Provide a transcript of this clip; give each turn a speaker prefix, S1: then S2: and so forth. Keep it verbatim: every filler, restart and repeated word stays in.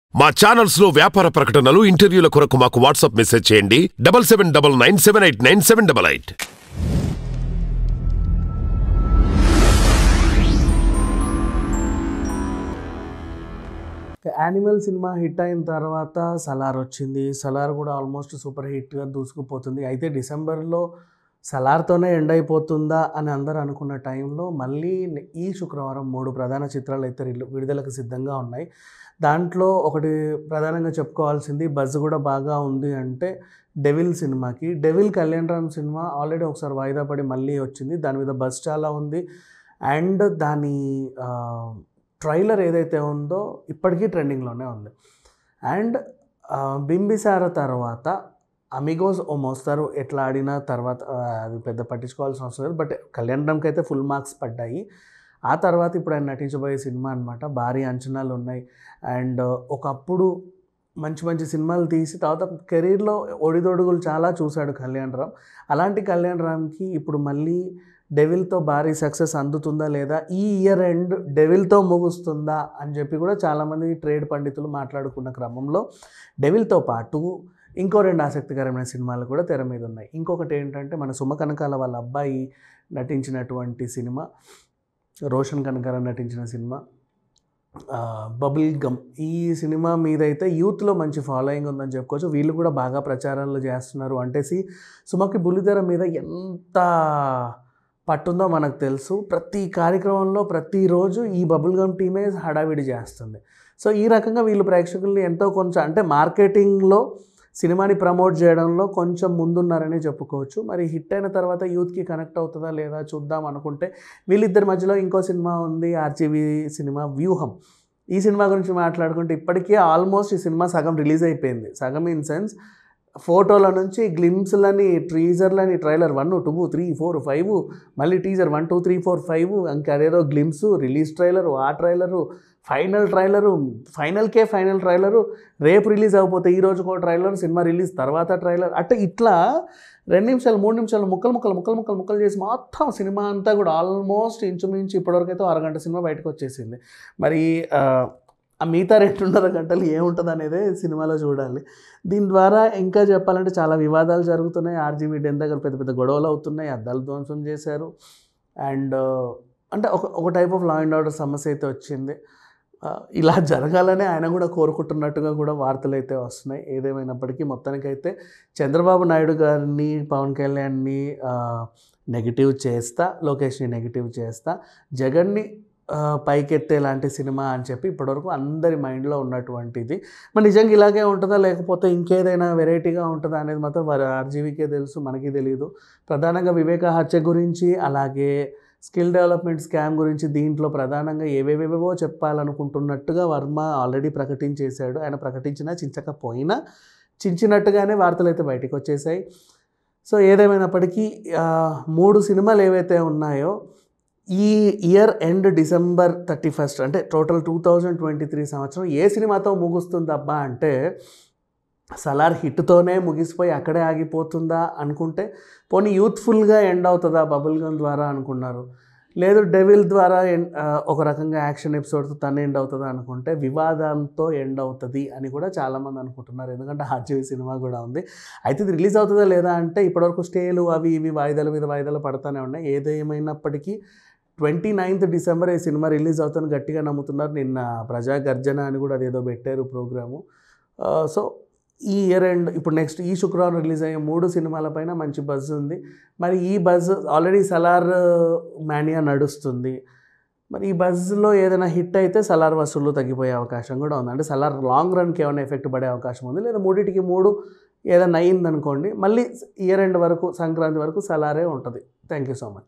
S1: మా ఛానల్స్ లో వ్యాపార ప్రకటనలు ఇంటర్వ్యూల కొరకు మాకు వాట్సాప్ మెసేజ్ చేయండి double seven double nine seven eight nine seven double eight.
S2: Animal సినిమా హిట్ అయిన తర్వాత సలార్ వచ్చింది. సలార్ కూడా ఆల్మోస్ట్ సూపర్ హిట్గా దూసుకుపోతుంది. అయితే డిసెంబర్లో సలార్తోనే ఎండ్ అయిపోతుందా అని అందరూ అనుకున్న టైంలో మళ్ళీ ఈ శుక్రవారం మూడు ప్రధాన చిత్రాలు అయితే విడుదలకు సిద్ధంగా ఉన్నాయి. దాంట్లో ఒకటి ప్రధానంగా చెప్పుకోవాల్సింది బజ్ కూడా బాగా ఉంది అంటే డెవిల్ సినిమాకి. డెవిల్ కళ్యాణ్ రామ్ సినిమా ఆల్రెడీ ఒకసారి వాయిదా పడి మళ్ళీ వచ్చింది. దాని మీద బజ్ చాలా ఉంది. అండ్ దాని ట్రైలర్ ఏదైతే ఉందో ఇప్పటికీ ట్రెండింగ్లోనే ఉంది. అండ్ బింబిసార తర్వాత అమిగోస్ ఓ మోస్తారు ఎట్లా ఆడిన తర్వాత అది పెద్ద పట్టించుకోవాల్సిన అవసరం లేదు. బట్ కళ్యాణ్ రామ్కి అయితే ఫుల్ మార్క్స్ పడ్డాయి. ఆ తర్వాత ఇప్పుడు ఆయన నటించబోయే సినిమా అనమాట. భారీ అంచనాలు ఉన్నాయి. అండ్ ఒకప్పుడు మంచి మంచి సినిమాలు తీసి తర్వాత కెరీర్లో ఒడిదొడుగులు చాలా చూశాడు కళ్యాణ్ రామ్. అలాంటి కళ్యాణ్ రామ్కి ఇప్పుడు మళ్ళీ డెవిల్తో భారీ సక్సెస్ అందుతుందా లేదా, ఈ ఇయర్ ఎండ్ డెవిల్తో ముగుస్తుందా అని చెప్పి కూడా చాలామంది ట్రేడ్ పండితులు మాట్లాడుకున్న క్రమంలో డెవిల్తో పాటు ఇంకో రెండు ఆసక్తికరమైన సినిమాలు కూడా తెర మీద ఉన్నాయి. ఇంకొకటి ఏంటంటే మన సుమ కనకాల వాళ్ళ అబ్బాయి నటించినటువంటి సినిమా, రోషన్ కనకాల నటించిన సినిమా బబుల్ గమ్. ఈ సినిమా మీద అయితే యూత్లో మంచి ఫాలోయింగ్ ఉందని చెప్పుకోవచ్చు. వీళ్ళు కూడా బాగా ప్రచారాలు చేస్తున్నారు. అంటే సి సుమకి బుల్లితెర మీద ఎంత పట్టుందో మనకు తెలుసు. ప్రతి కార్యక్రమంలో ప్రతిరోజు ఈ బబుల్ గమ్ టీమే హడావిడి చేస్తుంది. సో ఈ రకంగా వీళ్ళు ప్రేక్షకుల్ని ఎంతో కొంచెం అంటే మార్కెటింగ్లో సినిమాని ప్రమోట్ చేయడంలో కొంచెం ముందున్నారని చెప్పుకోవచ్చు. మరి హిట్ అయిన తర్వాత యూత్కి కనెక్ట్ అవుతుందా లేదా చూద్దాం అనుకుంటే వీళ్ళిద్దరి మధ్యలో ఇంకో సినిమా ఉంది, ఆర్జీవీ సినిమా వ్యూహం. ఈ సినిమా గురించి మాట్లాడుకుంటే ఇప్పటికే ఆల్మోస్ట్ ఈ సినిమా సగం రిలీజ్ అయిపోయింది. సగం ఇన్ సెన్స్ ఫోటోల నుంచి గ్లిమ్స్లని, ట్రీజర్లని, trailer one two three four five, మళ్ళీ teaser one two three four five, ఇంకా అదేదో గ్లిమ్స్, రిలీజ్ ట్రైలరు, ఆ ట్రైలరు, ఫైనల్ ట్రైలరు, ఫైనల్కే ఫైనల్ ట్రైలరు, రేపు రిలీజ్ అయిపోతే ఈ రోజుకో ట్రైలర్, సినిమా రిలీజ్ తర్వాత ట్రైలర్, అంటే ఇట్లా రెండు నిమిషాలు మూడు నిమిషాలు ముక్కలు ముక్కలు ముక్కలు ముక్కలు ముక్కలు చేసి మొత్తం సినిమా అంతా కూడా ఆల్మోస్ట్ ఇంచుమించు ఇప్పటివరకు అయితే అరగంట సినిమా బయటకు వచ్చేసింది. మరి ఆ మిగతా రెండున్నర గంటలు ఏముంటుంది అనేది సినిమాలో చూడాలి. దీని ద్వారా ఇంకా చెప్పాలంటే చాలా వివాదాలు జరుగుతున్నాయి. ఆర్జీవీ డెన్ దగ్గర పెద్ద పెద్ద గొడవలు అవుతున్నాయి. అద్దాలు ధ్వంసం చేశారు. అండ్ అంటే ఒక ఒక type of law and order సమస్య అయితే వచ్చింది. ఇలా జరగాలని ఆయన కూడా కోరుకుంటున్నట్టుగా కూడా వార్తలు అయితే వస్తున్నాయి. ఏదేమైనప్పటికీ మొత్తానికైతే చంద్రబాబు నాయుడు గారిని, పవన్ కళ్యాణ్ని నెగిటివ్ చేస్తా, లోకేష్ని నెగిటివ్ చేస్తా, జగన్ని పైకెత్తే లాంటి సినిమా అని చెప్పి ఇప్పటివరకు అందరి మైండ్లో ఉన్నటువంటిది. మరి నిజంగా ఇలాగే ఉంటుందా లేకపోతే ఇంకేదైనా వెరైటీగా ఉంటుందా అనేది మాత్రం వారి ఆర్జీవీకే తెలుసు, మనకి తెలియదు. ప్రధానంగా వివేక హత్య గురించి, అలాగే స్కిల్ డెవలప్మెంట్ స్కామ్ గురించి దీంట్లో ప్రధానంగా ఏవేవేవో చెప్పాలనుకుంటున్నట్టుగా వర్మ ఆల్రెడీ ప్రకటించేశాడు. ఆయన ప్రకటించినా చించకపోయినా చించినట్టుగానే వార్తలు అయితే బయటకు వచ్చేసాయి. సో ఏదేమైనప్పటికీ మూడు సినిమాలు ఏవైతే ఉన్నాయో ఈ year end December thirty first అంటే total two thousand twenty three సంవత్సరం ఏ సినిమాతో ముగుస్తుందబ్బా అంటే సలార్ హిట్తోనే ముగిసిపోయి అక్కడే ఆగిపోతుందా అనుకుంటే, పోనీ యూత్ఫుల్గా ఎండ్ అవుతుందా బబుల్ గమ్ ద్వారా అనుకున్నారు. లేదు డెవిల్ ద్వారా ఒక రకంగా యాక్షన్ ఎపిసోడ్తో తను ఎండ్ అవుతుందా అనుకుంటే వివాదాలతో ఎండ్ అవుతుంది అని కూడా చాలామంది అనుకుంటున్నారు. ఎందుకంటే ఆర్జీవీ సినిమా కూడా ఉంది. అయితే ఇది రిలీజ్ అవుతుందా లేదా అంటే ఇప్పటివరకు స్టేలు అవి ఇవి వాయిదాల మీద వాయిదాలు పడుతూనే ఉన్నాయి. ఏదేమైనప్పటికీ ట్వంటీ నైన్త్ డిసెంబర్ ఈ సినిమా రిలీజ్ అవుతుందని గట్టిగా నమ్ముతున్నారు. నిన్న ప్రజా గర్జన అని కూడా అదేదో పెట్టారు ప్రోగ్రాము. సో ఈ ఇయర్ ఎండ్ ఇప్పుడు నెక్స్ట్ ఈ శుక్రవారం రిలీజ్ అయ్యే మూడు సినిమాలపైన మంచి బజ్ ఉంది. మరి ఈ బజ్ ఆల్రెడీ సలార్ మానియా నడుస్తుంది. మరి ఈ బజ్లో ఏదైనా హిట్ అయితే సలార్ వసూళ్ళు తగ్గిపోయే అవకాశం కూడా ఉంది. అంటే సలార్ లాంగ్ రన్కి ఏమైనా ఎఫెక్ట్ పడే అవకాశం ఉంది. లేదా మూడింటికి మూడు ఏదైనా అయ్యిందనుకోండి మళ్ళీ ఇయర్ ఎండ్ వరకు సంక్రాంతి వరకు సలారే ఉంటుంది. Thank you so much.